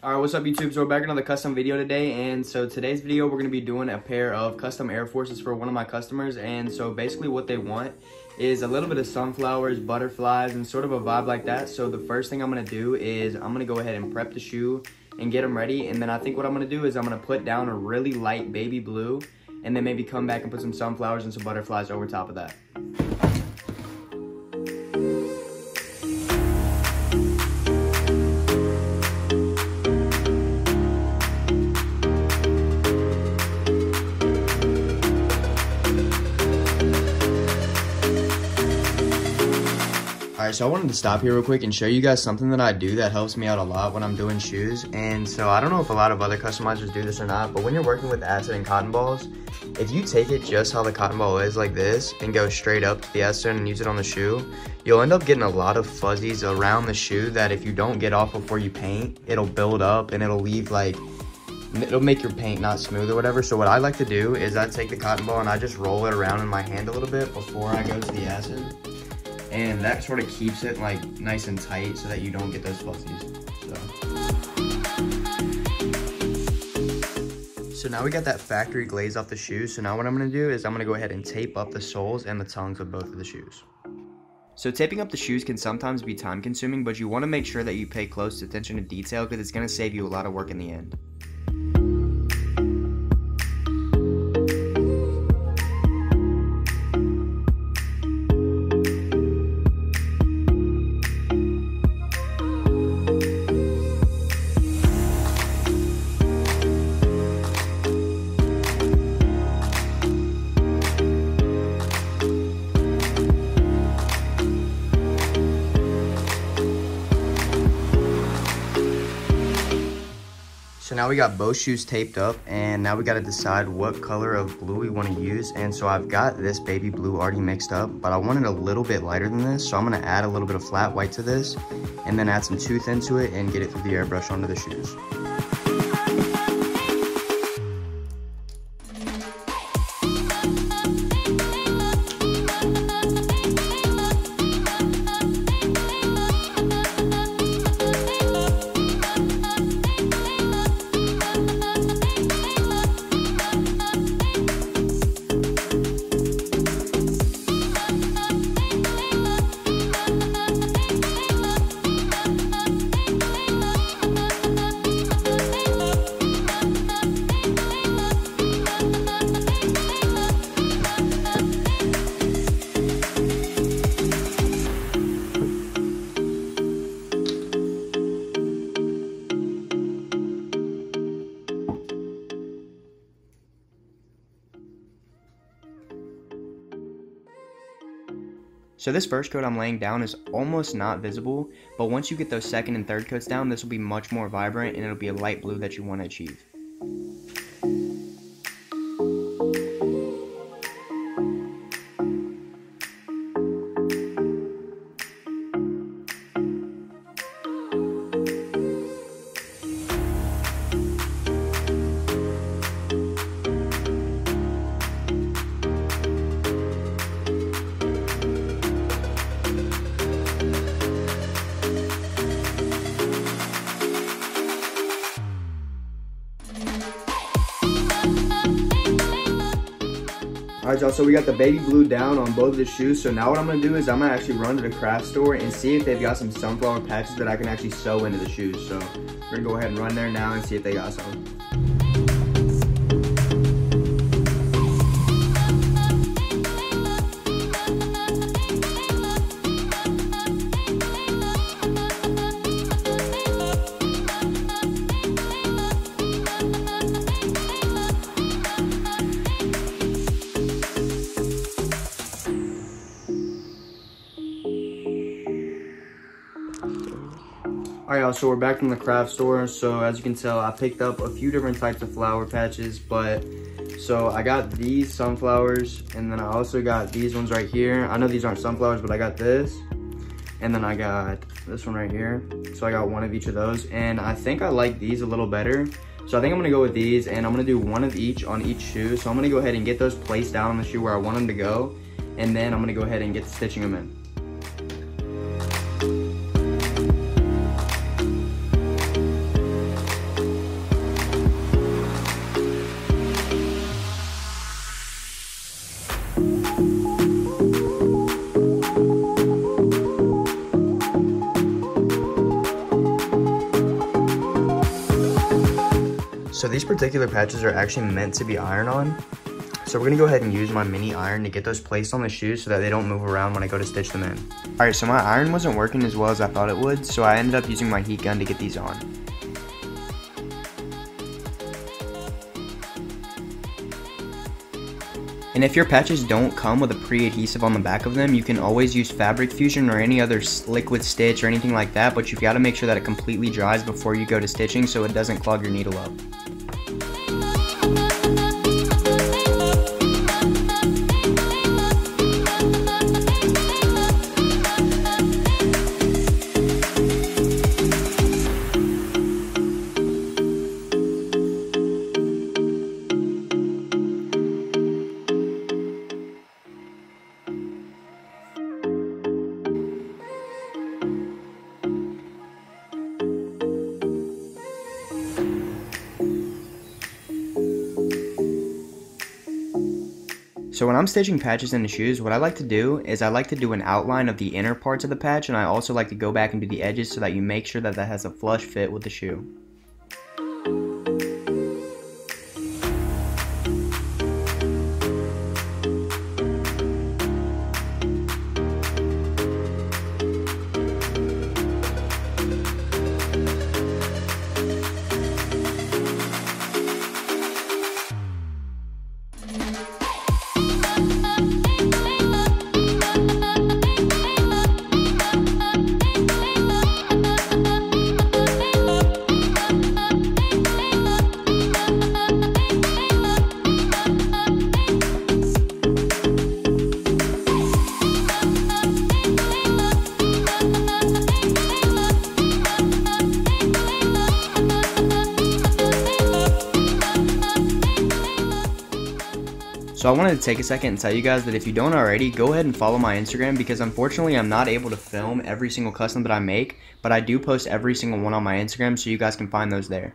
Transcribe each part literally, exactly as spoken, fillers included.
Alright, what's up YouTube? So we're back with another custom video today, and so today's video we're going to be doing a pair of custom Air Forces for one of my customers. And so basically what they want is a little bit of sunflowers, butterflies, and sort of a vibe like that. So the first thing I'm going to do is I'm going to go ahead and prep the shoe and get them ready, and then I think what I'm going to do is I'm going to put down a really light baby blue and then maybe come back and put some sunflowers and some butterflies over top of that. Alright, so I wanted to stop here real quick and show you guys something that I do that helps me out a lot when I'm doing shoes. And so I don't know if a lot of other customizers do this or not, but when you're working with acid and cotton balls, if you take it just how the cotton ball is like this and go straight up to the acid and use it on the shoe, you'll end up getting a lot of fuzzies around the shoe that if you don't get off before you paint, it'll build up and it'll leave like, it'll make your paint not smooth or whatever. So what I like to do is I take the cotton ball and I just roll it around in my hand a little bit before I go to the acid. And that sort of keeps it like nice and tight so that you don't get those fuzzies. So. so now we got that factory glaze off the shoes. So now what I'm gonna do is I'm gonna go ahead and tape up the soles and the tongues of both of the shoes. So taping up the shoes can sometimes be time consuming, but you wanna make sure that you pay close attention to detail because it's gonna save you a lot of work in the end. So now we got both shoes taped up, and now we got to decide what color of blue we want to use. And so I've got this baby blue already mixed up, but I want it a little bit lighter than this. So I'm going to add a little bit of flat white to this and then add some tooth into it and get it through the airbrush onto the shoes. So this first coat I'm laying down is almost not visible, but once you get those second and third coats down, this will be much more vibrant and it'll be a light blue that you want to achieve. Alright y'all, so we got the baby blue down on both of the shoes. So now what I'm going to do is I'm going to actually run to the craft store and see if they've got some sunflower patches that I can actually sew into the shoes. So we're going to go ahead and run there now and see if they got some. Alright y'all, so we're back from the craft store. So as you can tell, I picked up a few different types of flower patches, but so I got these sunflowers, and then I also got these ones right here. I know these aren't sunflowers, but I got this, and then I got this one right here. So I got one of each of those, and I think I like these a little better. So I think I'm gonna go with these, and I'm gonna do one of each on each shoe. So I'm gonna go ahead and get those placed down on the shoe where I want them to go, and then I'm gonna go ahead and get stitching them in. So these particular patches are actually meant to be iron-on. So we're gonna go ahead and use my mini iron to get those placed on the shoes so that they don't move around when I go to stitch them in. All right, so my iron wasn't working as well as I thought it would, so I ended up using my heat gun to get these on. And if your patches don't come with a pre-adhesive on the back of them, you can always use fabric fusion or any other liquid stitch or anything like that, but you've got to make sure that it completely dries before you go to stitching so it doesn't clog your needle up. So when I'm stitching patches into shoes, what I like to do is I like to do an outline of the inner parts of the patch, and I also like to go back and do the edges so that you make sure that that has a flush fit with the shoe. So I wanted to take a second and tell you guys that if you don't already, go ahead and follow my Instagram, because unfortunately I'm not able to film every single custom that I make, but I do post every single one on my Instagram, so you guys can find those there.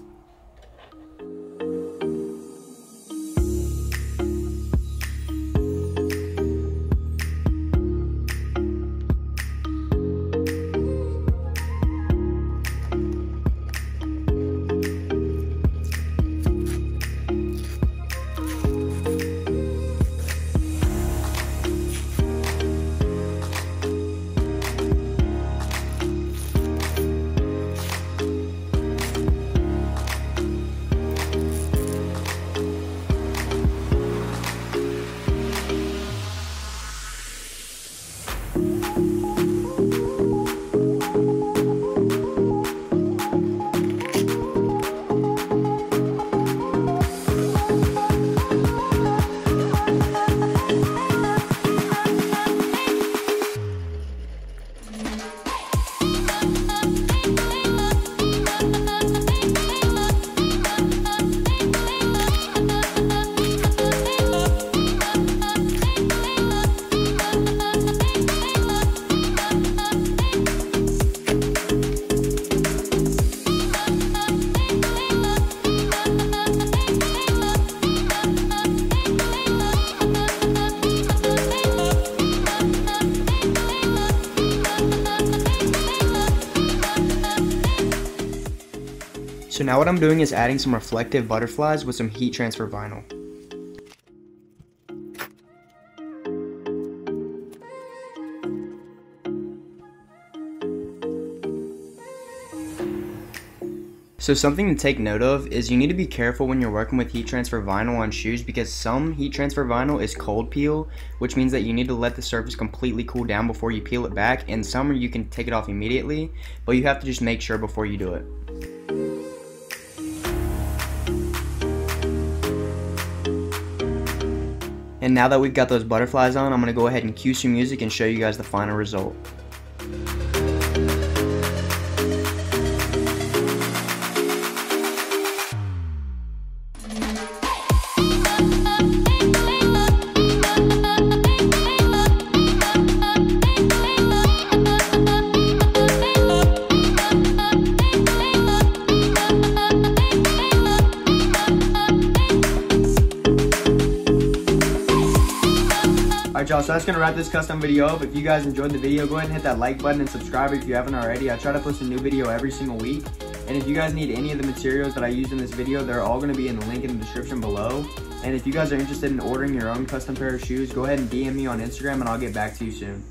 So now what I'm doing is adding some reflective butterflies with some heat transfer vinyl. So something to take note of is you need to be careful when you're working with heat transfer vinyl on shoes, because some heat transfer vinyl is cold peel, which means that you need to let the surface completely cool down before you peel it back, and some you can take it off immediately, but you have to just make sure before you do it. And now that we've got those butterflies on, I'm going to go ahead and cue some music and show you guys the final result. Alright y'all, so that's going to wrap this custom video up. If you guys enjoyed the video, go ahead and hit that like button and subscribe if you haven't already. I try to post a new video every single week. And if you guys need any of the materials that I used in this video, they're all gonna be in the link in the description below. And if you guys are interested in ordering your own custom pair of shoes, go ahead and D M me on Instagram and I'll get back to you soon.